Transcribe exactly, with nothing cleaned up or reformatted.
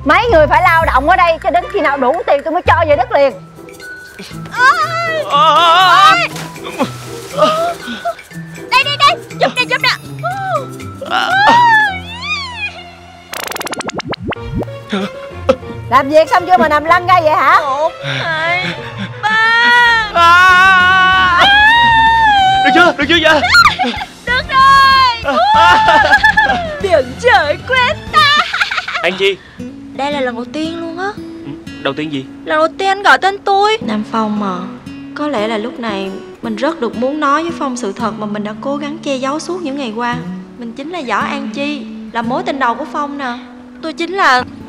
Mấy người phải lao động ở đây cho đến khi nào đủ tiền tôi mới cho về đất liền. Ôi, ôi. Đây đây đây, giúp nè giúp nè. Làm việc xong chưa mà nằm lăn ra vậy hả? Một, hai, ba. À. Được chưa, được chưa vậy? Được rồi. Biển trời quên ta. An Chi. Đây là lần đầu tiên luôn á. Đầu tiên gì? Lần đầu tiên anh gọi tên tôi. Nam Phong à, có lẽ là lúc này mình rất được muốn nói với Phong sự thật mà mình đã cố gắng che giấu suốt những ngày qua. Mình chính là Võ An Chi, là mối tình đầu của Phong nè. Tôi chính là